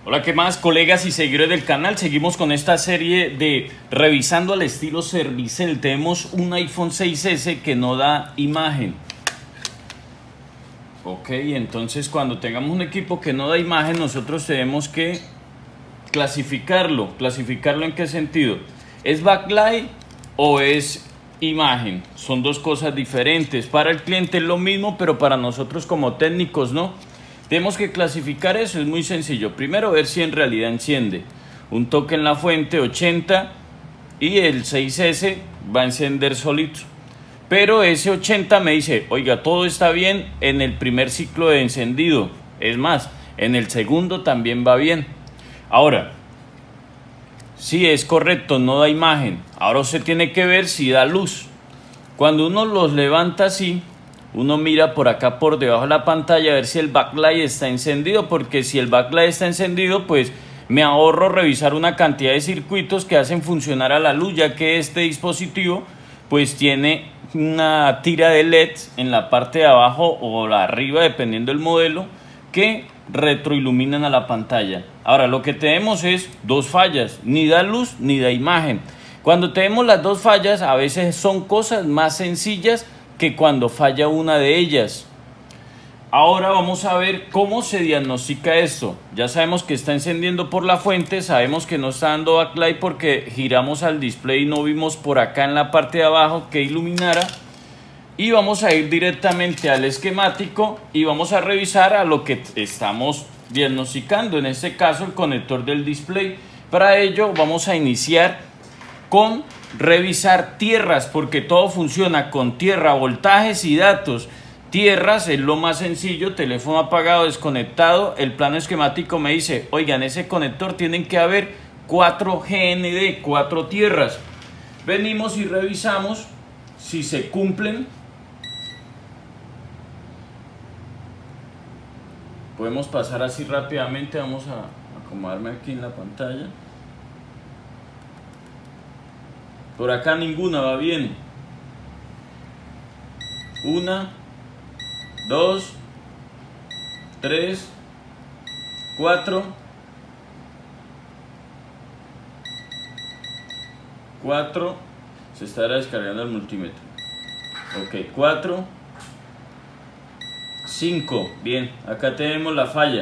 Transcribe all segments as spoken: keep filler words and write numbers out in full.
Hola, ¿qué más, colegas y seguidores del canal? Seguimos con esta serie de revisando al estilo Servicel. Tenemos un iPhone seis ese que no da imagen. Ok, entonces cuando tengamos un equipo que no da imagen, nosotros tenemos que clasificarlo. ¿Clasificarlo en qué sentido? ¿Es backlight o es imagen? Son dos cosas diferentes. Para el cliente es lo mismo, pero para nosotros como técnicos no. Tenemos que clasificar eso, es muy sencillo. Primero ver si en realidad enciende. Un toque en la fuente ochenta y el seis ese va a encender solito. Pero ese ochenta me dice, oiga, todo está bien en el primer ciclo de encendido. Es más, en el segundo también va bien. Ahora, sí, es correcto, no da imagen. Ahora usted tiene que ver si da luz. Cuando uno los levanta así, uno mira por acá por debajo de la pantalla a ver si el backlight está encendido, porque si el backlight está encendido, pues me ahorro revisar una cantidad de circuitos que hacen funcionar a la luz, ya que este dispositivo pues tiene una tira de L E Ds en la parte de abajo o la arriba, dependiendo del modelo, que retroiluminan a la pantalla. Ahora lo que tenemos es dos fallas, ni da luz ni da imagen. Cuando tenemos las dos fallas, a veces son cosas más sencillas que cuando falla una de ellas. Ahora vamos a ver cómo se diagnostica esto. Ya sabemos que está encendiendo por la fuente, sabemos que no está dando backlight porque giramos al display y no vimos por acá en la parte de abajo que iluminara. Y vamos a ir directamente al esquemático y vamos a revisar a lo que estamos diagnosticando, en este caso el conector del display. Para ello vamos a iniciar con revisar tierras, porque todo funciona con tierra, voltajes y datos. Tierras es lo más sencillo, teléfono apagado, desconectado. El plano esquemático me dice, oigan, ese conector tienen que haber cuatro G N D, cuatro tierras. Venimos y revisamos si se cumplen. Podemos pasar así rápidamente, vamos a acomodarme aquí en la pantalla. Por acá ninguna va bien. Una, dos, tres, cuatro, cuatro. Se estará descargando el multímetro. Ok, cuatro, cinco. Bien, acá tenemos la falla.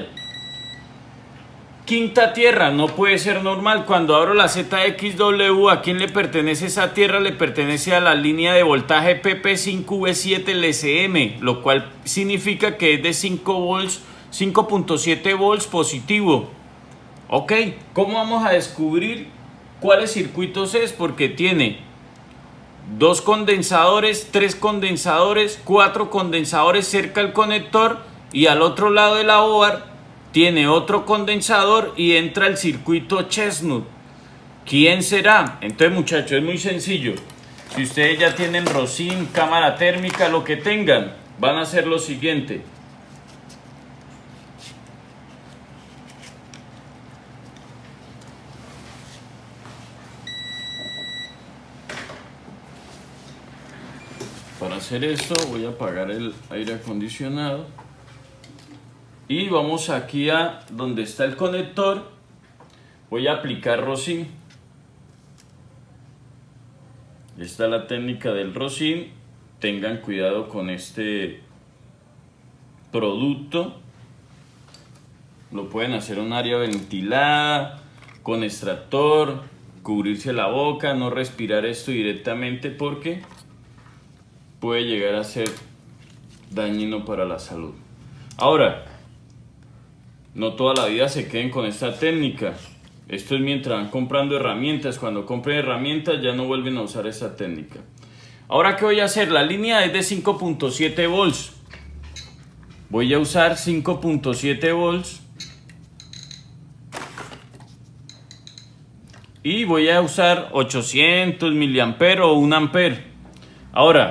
Quinta tierra, no puede ser normal. Cuando abro la Z X W, ¿a quién le pertenece esa tierra? Le pertenece a la línea de voltaje P P cinco V siete L C M, lo cual significa que es de cinco volts, cinco punto siete volts positivo. Ok, ¿cómo vamos a descubrir cuáles circuitos es? Porque tiene dos condensadores, tres condensadores, cuatro condensadores cerca del conector, y al otro lado de la O A R tiene otro condensador y entra el circuito Chestnut. ¿Quién será? Entonces, muchachos, es muy sencillo. Si ustedes ya tienen Rosin, cámara térmica, lo que tengan, van a hacer lo siguiente. Para hacer esto voy a apagar el aire acondicionado. Y vamos aquí a donde está el conector. Voy a aplicar Rosin. Esta es la técnica del Rosin. Tengan cuidado con este producto. Lo pueden hacer en un área ventilada, con extractor, cubrirse la boca, no respirar esto directamente porque puede llegar a ser dañino para la salud. Ahora, no toda la vida se queden con esta técnica. Esto es mientras van comprando herramientas. Cuando compren herramientas ya no vuelven a usar esta técnica. Ahora, ¿qué voy a hacer? La línea es de cinco punto siete volts. Voy a usar cinco punto siete volts. Y voy a usar ochocientos miliamperios o un ampere. Ahora,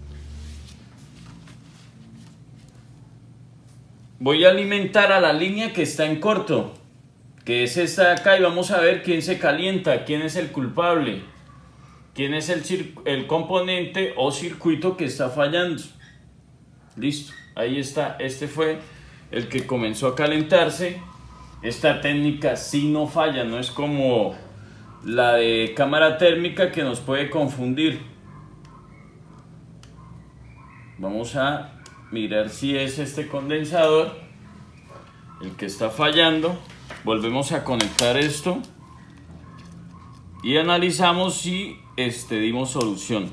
voy a alimentar a la línea que está en corto, que es esta de acá, y vamos a ver quién se calienta, quién es el culpable, quién es el, el componente o circuito que está fallando. Listo, ahí está, este fue el que comenzó a calentarse Esta técnica sí no falla, no es como la de cámara térmica que nos puede confundir. Vamos a mirar si es este condensador el que está fallando. Volvemos a conectar esto y analizamos si este, dimos solución.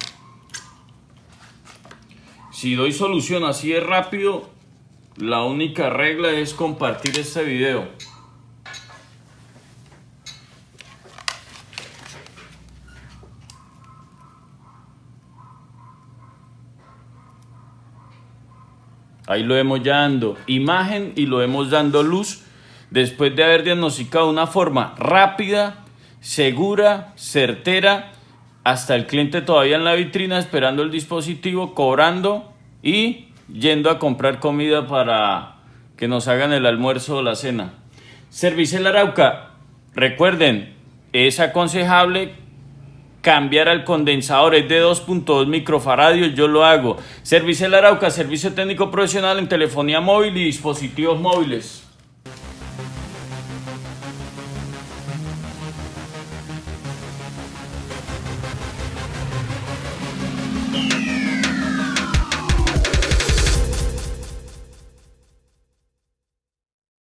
Si doy solución así de rápido, la única regla es compartir este video. Ahí lo hemos ya dando imagen y lo hemos dando luz después de haber diagnosticado de una forma rápida, segura, certera, hasta el cliente todavía en la vitrina esperando el dispositivo, cobrando y yendo a comprar comida para que nos hagan el almuerzo o la cena. Servicel Arauca, recuerden, es aconsejable cambiar al condensador, es de dos punto dos microfaradios, yo lo hago. Servicel Arauca, servicio técnico profesional en telefonía móvil y dispositivos móviles. Yeah.